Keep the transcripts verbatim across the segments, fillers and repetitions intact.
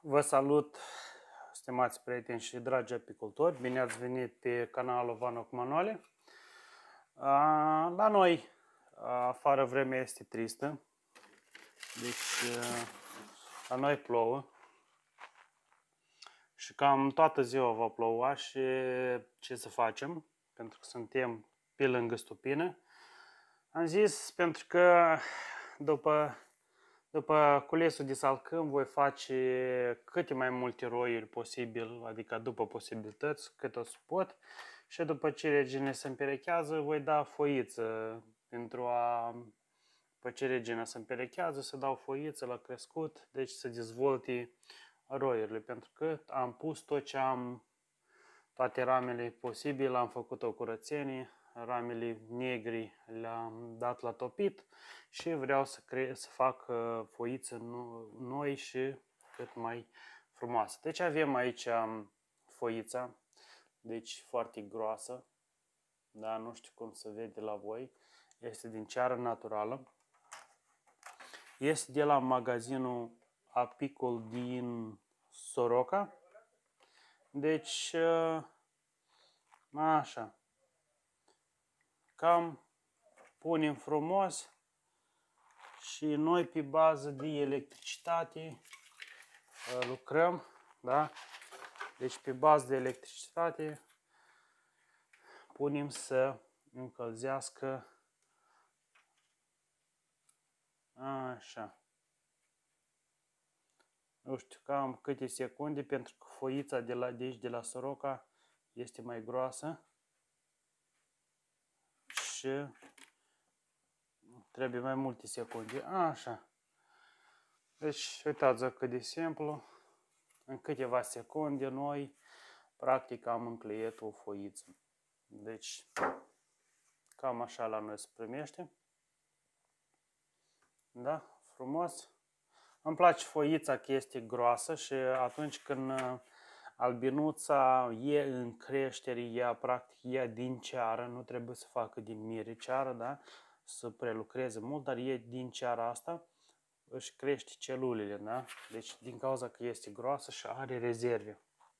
Vă salut, stimați prieteni și dragi apicultori! Bine ați venit pe canalul Vano cu Manuale. La noi, afară vremea este tristă, deci la noi plouă și cam toată ziua va ploua și ce să facem, pentru că suntem pe lângă stupină. Am zis pentru că după După culesul de salcâm voi face câte mai multe roiuri posibil, adică după posibilități, cât o să pot. Și după ce regina se împerechează, voi da foiță pentru a... După ce regina se împerechează, să dau foiță la crescut, deci să dezvolte roiurile. Pentru că am pus tot ce am, toate ramele posibile, am făcut o curățenie. Ramele negri le-am dat la topit și vreau să, cre- să fac foiță noi și cât mai frumoasă. Deci avem aici foița, deci foarte groasă, da, nu știu cum se vede la voi, este din ceară naturală, este de la magazinul Apicol din Soroca, deci așa. Cam punem frumos și noi pe bază de electricitate lucrăm, da? Deci pe bază de electricitate punem să încălzească așa. Nu știu cam câte secunde, pentru că foița de la de aici, de la Soroca, este mai groasă și trebuie mai multe secunde. Așa. Deci, uitați-vă cât de simplu. În câteva secunde noi, practic, am încleiat o foiță. Deci, cam așa la noi se primește. Da? Frumos. Îmi place foița că este groasă și atunci când albinuța e în creștere, ea practic e din ceară, nu trebuie să facă din mire ceară, da? Să prelucreze mult, dar e din ceara asta, își crește celulele, da? Deci din cauza că este groasă și are rezerve.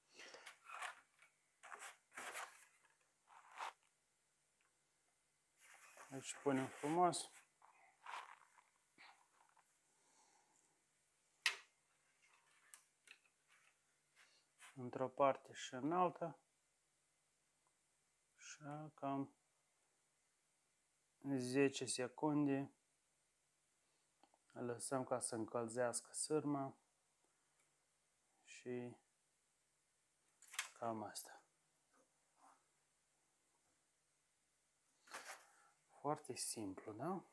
Deci punem frumos. Într-o parte și în alta. Și cam zece secunde lăsăm ca să încălzească sârma și cam asta. Foarte simplu, da?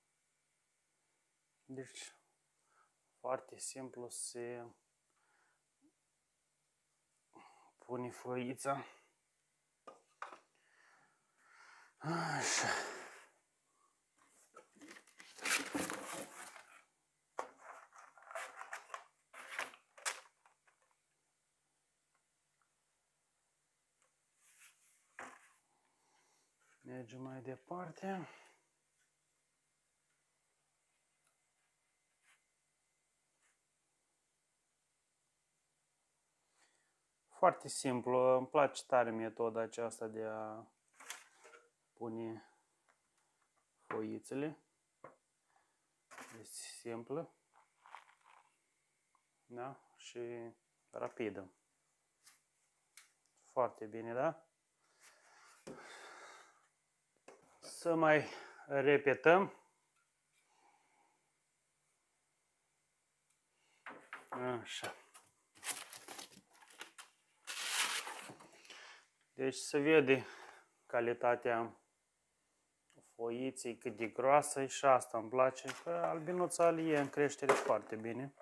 Deci foarte simplu se pune foița. Așa. Mergem mai departe. Foarte simplu, îmi place tare metoda aceasta de a pune foițele. Este simplă, da? Și rapidă. Foarte bine, da? Să mai repetăm. Așa. Deci se vede calitatea foiței, cât de groasă e, și asta îmi place, că albinuța e în creștere foarte bine.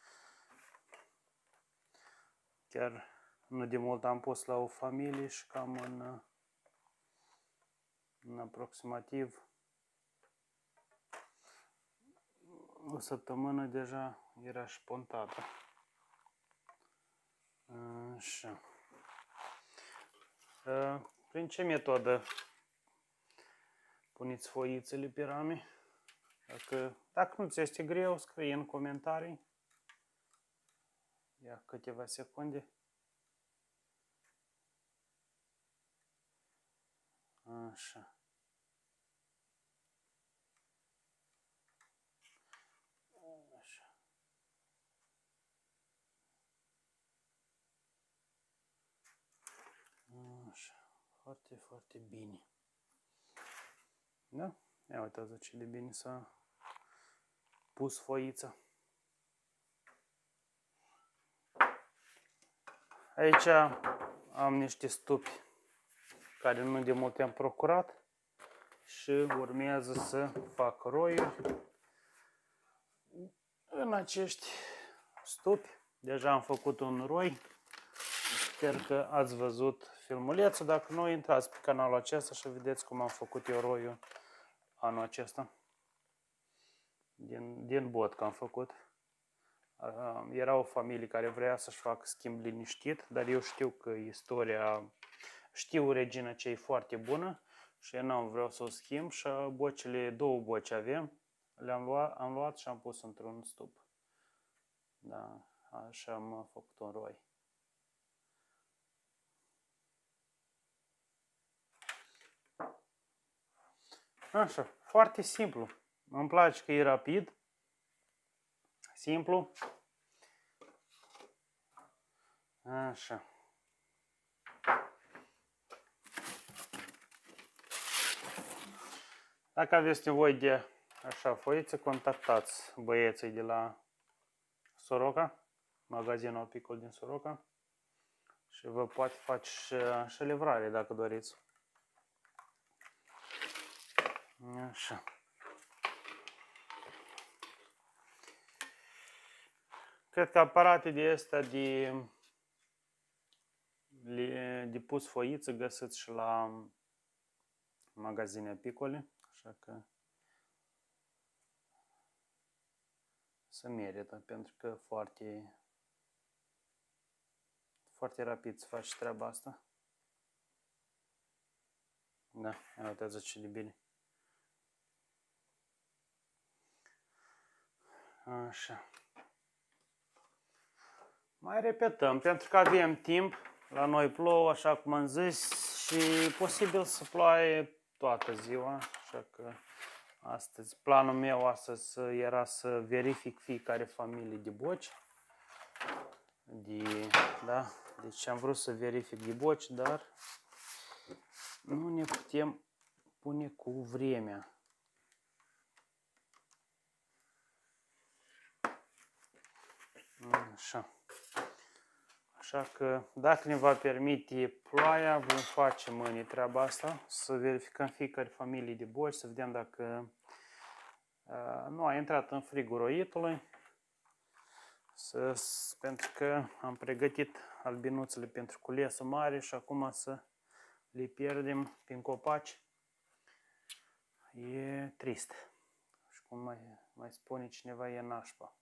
Chiar nu de mult am pus la o familie și cam în, în aproximativ o săptămână deja era și pontată. Așa. Prin ce metodă puneți foițele pe rame? Dacă, dacă nu ți este greu, scrie în comentarii. Ia câteva secunde. Așa. Așa. Așa. Foarte, foarte bine. Da? Ia uitați ce de bine s-a pus foița. Aici am niște stupi care nu de mult am procurat și urmează să fac roiuri în acești stupi. Deja am făcut un roi. Sper că ați văzut filmulețul. Dacă nu, intrați pe canalul acesta și vedeți cum am făcut eu roiul anul acesta. Din, din bot că am făcut. Era o familie care vrea să-și facă schimb liniștit, dar eu știu că istoria, știu regina ce e foarte bună și eu n-am vreau să o schimb și bocile, două boci avem, le-am luat, am luat și am pus într-un stup. Da, așa am făcut un roi. Așa, foarte simplu. Îmi place că e rapid, simplu. Așa. Dacă aveți nevoie de așa foițe, contactați băieții de la Soroca, magazinul apicol din Soroca, și vă poate face și, și livrare dacă doriți. Așa. Cred că aparate de astea de, de pus foiță găsiți și la magazine apicole, așa că se merită, pentru că foarte, foarte rapid să faci treaba asta. Da, uitați ce de bine. Așa. Mai repetăm, pentru că avem timp, la noi plouă, așa cum am zis, și posibil să ploaie toată ziua, așa că astăzi, planul meu astăzi era să verific fiecare familie de boci. De, da? Deci am vrut să verific de boci, dar nu ne putem pune cu vremea. Așa. Așa că dacă ne va permite ploaia, vom face mâine treaba asta, să verificăm fiecare familie de boci, să vedem dacă uh, nu a intrat în frigul roitului, să, pentru că am pregătit albinuțele pentru culesul mare și acum să le pierdem prin copaci. E trist. Și cum mai, mai spune cineva, e nașpa.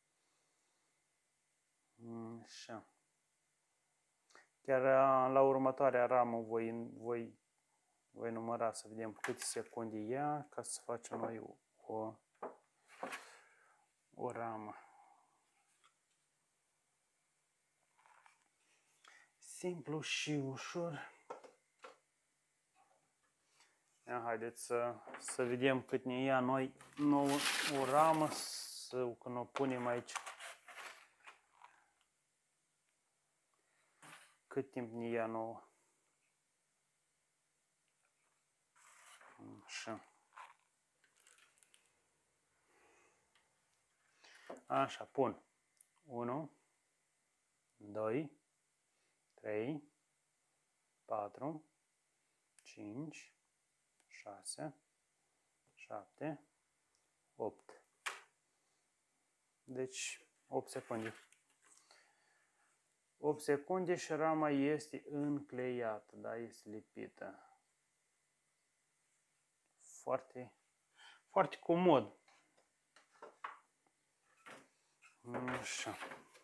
Așa. Chiar la următoarea ramă voi, voi, voi număra să vedem câte secunde ia ca să facem noi o, o, o ramă. Simplu și ușor. Ia, haideți să, să vedem cât ne ia noi nouă, o ramă, să, când o punem aici. Cât timp ne ia nouă. Așa. Așa, pun. unu, doi, trei, patru, cinci, șase, șapte, opt. Deci opt secunde. opt secunde și rama este încleiată, da, este lipită. Foarte, foarte comod. Așa.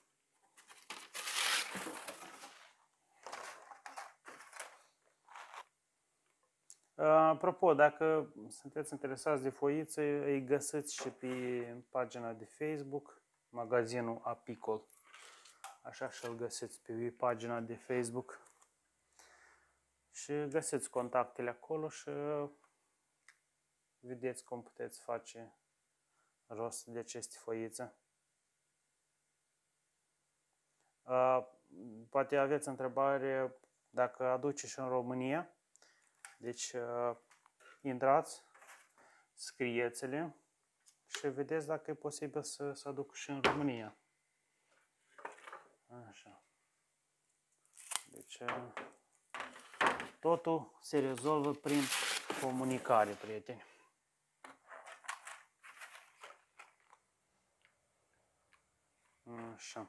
Apropo, dacă sunteți interesați de foițe, îi găsiți și pe pagina de Facebook, magazinul Apicol. așa și îl găsiți pe pagina de Facebook. Și găsiți contactele acolo și vedeți cum puteți face rost de aceste foițe. Poate aveți întrebare dacă aduce și în România. Deci intrați, scrieți-le și vedeți dacă e posibil să se aducă și în România. Așa. Deci totul se rezolvă prin comunicare, prieteni. Așa.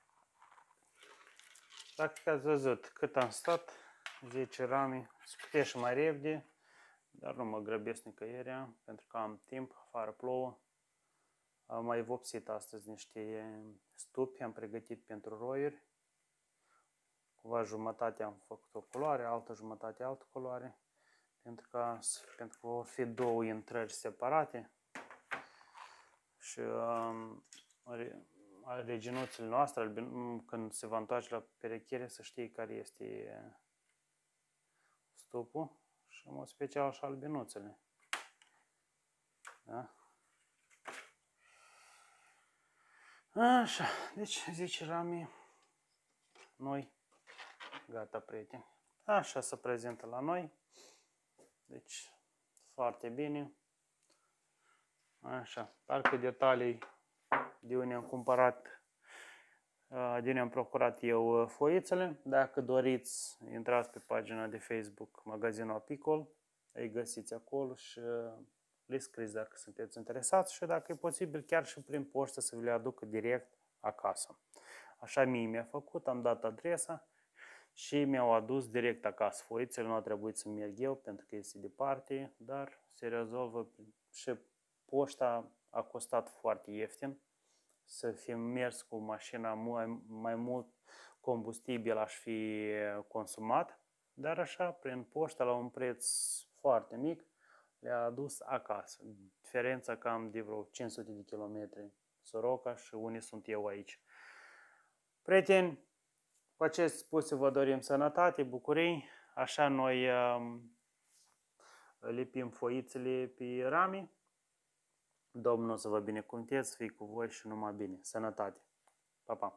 Dacă ați văzut cât am stat, zece rame, se putea și mai repede, dar nu mă grăbesc nicăieri, pentru că am timp, afară plouă. Am mai vopsit astăzi niște stupi, am pregătit pentru roiuri. Cumva jumătate am făcut o culoare, altă jumătate altă culoare, pentru că, pentru că vor fi două intrări separate. Și um, reginuțele noastre, când se va întoarce la perechiere, să știe care este stupul și în mod special și albinuțele. Da? Așa, deci zece rame noi, gata, prieteni. Așa se prezintă la noi, deci foarte bine. Așa, parcă detalii de unde am cumpărat, de unde am procurat eu foițele. Dacă doriți, intrați pe pagina de Facebook Magazinul Apicol, îi găsiți acolo și le scrieți dacă sunteți interesați și dacă e posibil chiar și prin poștă să vi le aducă direct acasă. Așa mie mi-a făcut, am dat adresa și mi-au adus direct acasă foițele, nu a trebuit să merg eu pentru că este departe, dar se rezolvă și poșta a costat foarte ieftin. Să fi mers cu mașina, mai, mai mult combustibil aș fi consumat, dar așa, prin poștă, la un preț foarte mic, le-a adus acasă. Diferența cam de vreo cinci sute de kilometri Soroca și unde sunt eu aici. Prieteni, cu acest spuse vă dorim sănătate, bucurii, așa noi um, lipim foițele pe rame. Domnul să vă binecuvânteze, să fie cu voi și numai bine. Sănătate! Pa, pa!